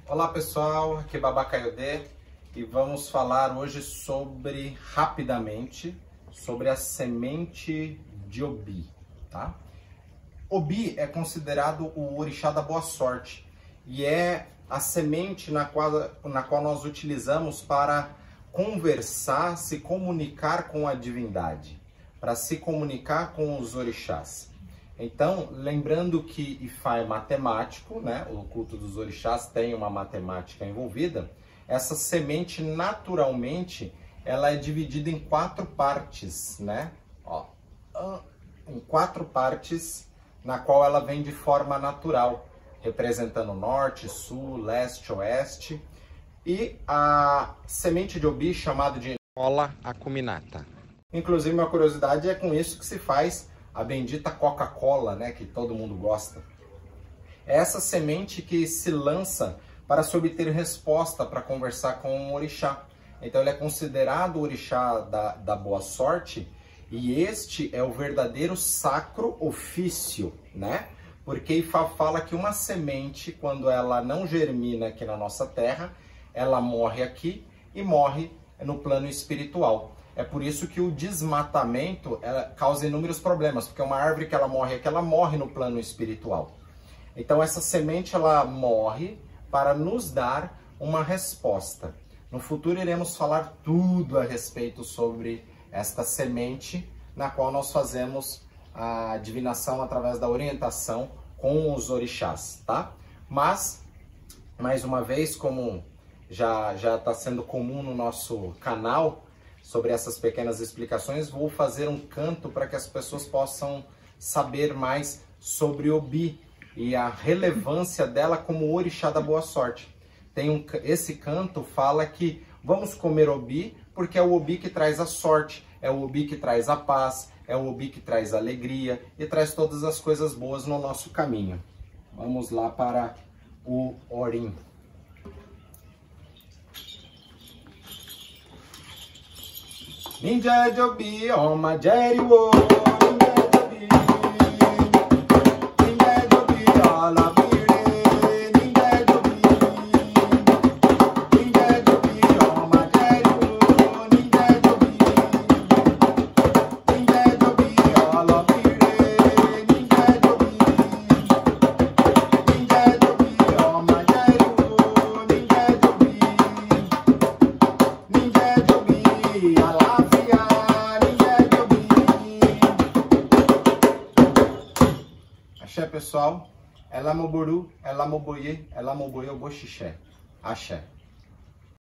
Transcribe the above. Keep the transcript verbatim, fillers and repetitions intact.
Olá pessoal, aqui é Babá Kayode e vamos falar hoje sobre, rapidamente, sobre a semente de Obi, tá? Obi é considerado o orixá da boa sorte e é a semente na qual, na qual nós utilizamos para conversar, se comunicar com a divindade, para se comunicar com os orixás. Então, lembrando que Ifá é matemático, né? O culto dos orixás tem uma matemática envolvida. Essa semente, naturalmente, ela é dividida em quatro partes, né? Ó, em quatro partes, na qual ela vem de forma natural, representando norte, sul, leste, oeste. E a semente de Obi, chamada de Cola acuminata. Inclusive, uma curiosidade, é com isso que se faz a bendita Coca-Cola, né, que todo mundo gosta. É essa semente que se lança para se obter resposta, para conversar com o orixá. Então ele é considerado o orixá da, da boa sorte, e este é o verdadeiro sacro ofício, né? Porque Ifá fala que uma semente, quando ela não germina aqui na nossa terra, ela morre aqui e morre no plano espiritual. É por isso que o desmatamento ela causa inúmeros problemas, porque uma árvore que ela morre aqui, ela morre no plano espiritual. Então essa semente ela morre para nos dar uma resposta. No futuro iremos falar tudo a respeito sobre esta semente, na qual nós fazemos a divinação através da orientação com os orixás, tá? Mas, mais uma vez, como já já está sendo comum no nosso canal, sobre essas pequenas explicações, vou fazer um canto para que as pessoas possam saber mais sobre Obi e a relevância dela como orixá da boa sorte. Tem um, esse canto fala que vamos comer Obi porque é o Obi que traz a sorte, é o Obi que traz a paz, é o Obi que traz a alegria e traz todas as coisas boas no nosso caminho. Vamos lá para o Orim. Ninja de Obi, Oma Jerry Wo, Ninja de Obi, Ninja de Obi, Ala Mire, Ninja de Obi, Ninja de Obi, Oma Jerry Wo, Ninja de Obi, Ninja de Obi, Ala Mire, Ninja de Obi, Ninja de Obi, Oma Jerry Wo, Ninja de Obi, Ninja de Obi, Ala Axé, pessoal. Ela moburu, ela moboye, ela moboye o boxixé. Axé.